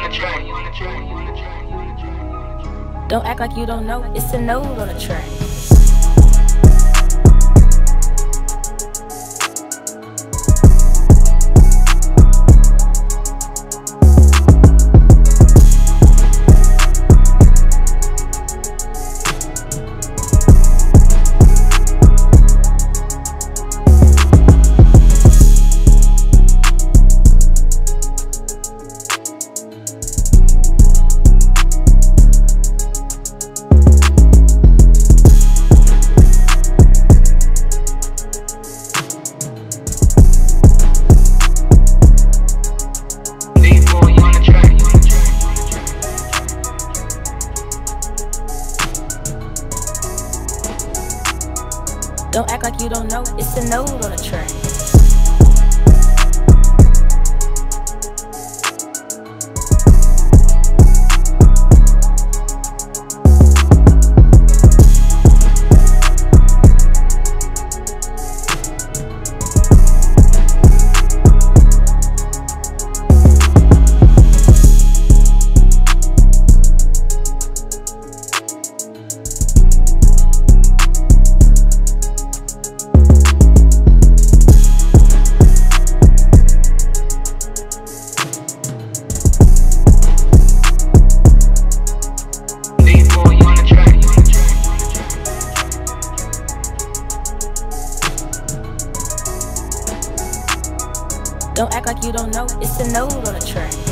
Don't act like you don't know, it's Sinode on the track. Don't act like you don't know, it's Sinode on the track. Don't act like you don't know, it's Sinode on the track.